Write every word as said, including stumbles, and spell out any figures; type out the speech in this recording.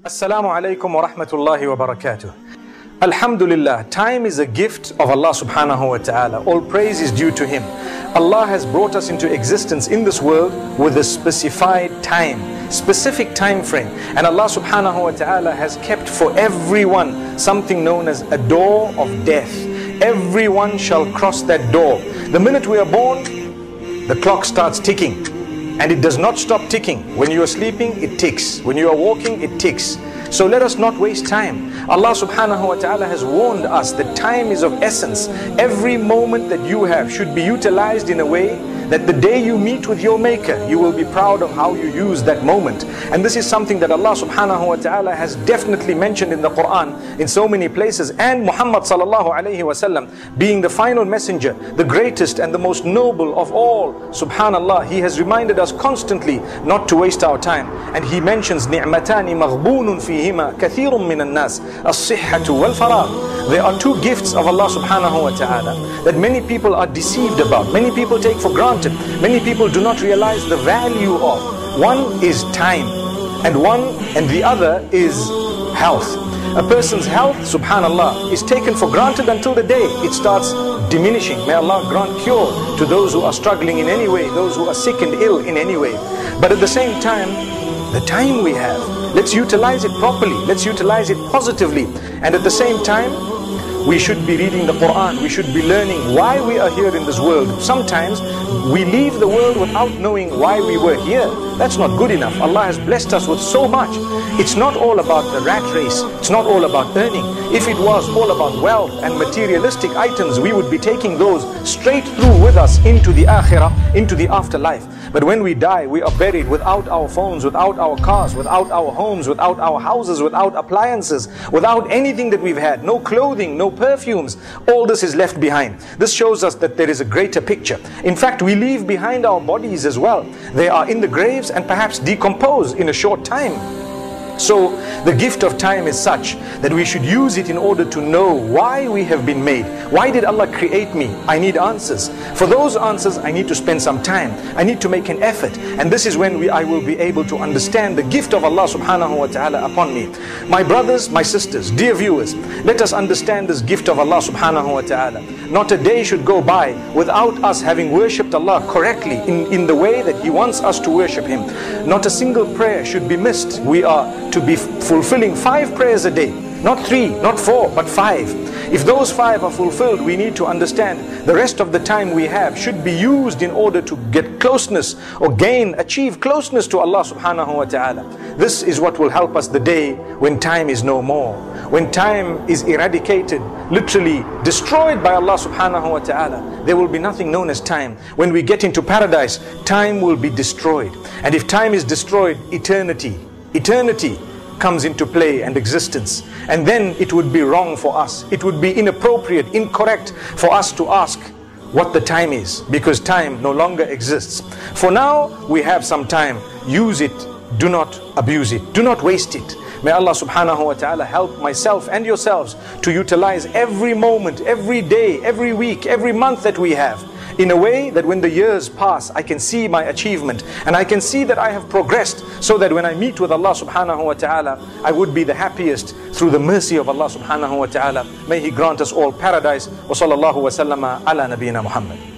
Assalamu alaikum wa rahmatullahi wa barakatuh. Alhamdulillah, time is a gift of Allah subhanahu wa ta'ala. All praise is due to Him. Allah has brought us into existence in this world with a specified time, specific time frame. And Allah subhanahu wa ta'ala has kept for everyone something known as a door of death. Everyone shall cross that door. The minute we are born, the clock starts ticking. And it does not stop ticking. When you are sleeping, it ticks. When you are walking, it ticks. So let us not waste time. Allah subhanahu wa ta'ala has warned us that time is of essence. Every moment that you have should be utilized in a way that the day you meet with your Maker, you will be proud of how you use that moment. And this is something that Allah subhanahu wa ta'ala has definitely mentioned in the Quran in so many places. And Muhammad sallallahu alayhi wa sallam, being the final messenger, the greatest and the most noble of all, subhanallah, he has reminded us constantly not to waste our time. And he mentions ni'matani maghbunun fihima kathirun minan nas, as-sihhatu wal faragh. There are two gifts of Allah subhanahu wa ta'ala that many people are deceived about, many people take for granted, many people do not realize the value of. One is time, and one and the other is health. A person's health, subhanallah, is taken for granted until the day it starts diminishing. May Allah grant cure to those who are struggling in any way, those who are sick and ill in any way. But at the same time, the time we have, let's utilize it properly, let's utilize it positively. And at the same time, we should be reading the Quran, we should be learning why we are here in this world. Sometimes we leave the world without knowing why we were here. That's not good enough. Allah has blessed us with so much. It's not all about the rat race, it's not all about earning. If it was all about wealth and materialistic items, we would be taking those straight through with us into the akhirah, into the afterlife. But when we die, we are buried without our phones, without our cars, without our homes, without our houses, without appliances, without anything that we've had, no clothing, no perfumes. All this is left behind. This shows us that there is a greater picture. In fact, we leave behind our bodies as well. They are in the graves and perhaps decompose in a short time. So the gift of time is such that we should use it in order to know why we have been made. Why did Allah create me? I need answers. For those answers, I need to spend some time. I need to make an effort. And this is when we, I will be able to understand the gift of Allah subhanahu wa ta'ala upon me. My brothers, my sisters, dear viewers, let us understand this gift of Allah subhanahu wa ta'ala. Not a day should go by without us having worshipped Allah correctly in, in the way that He wants us to worship Him. Not a single prayer should be missed. We are to be fulfilling five prayers a day, not three, not four, but five. If those five are fulfilled, we need to understand the rest of the time we have should be used in order to get closeness or gain, achieve closeness to Allah subhanahu wa ta'ala. This is what will help us the day when time is no more, when time is eradicated, literally destroyed by Allah subhanahu wa ta'ala. There will be nothing known as time. When we get into paradise, time will be destroyed. And if time is destroyed, eternity, eternity comes into play and existence. And then it would be wrong for us. It would be inappropriate, incorrect for us to ask what the time is, because time no longer exists. For now, we have some time. Use it. Do not abuse it. Do not waste it. May Allah subhanahu wa ta'ala help myself and yourselves to utilize every moment, every day, every week, every month that we have in a way that when the years pass, I can see my achievement and I can see that I have progressed, so that when I meet with Allah subhanahu wa ta'ala, I would be the happiest through the mercy of Allah subhanahu wa ta'ala. May He grant us all paradise. Wa sallallahu wa sallama ala nabiyyina Muhammad.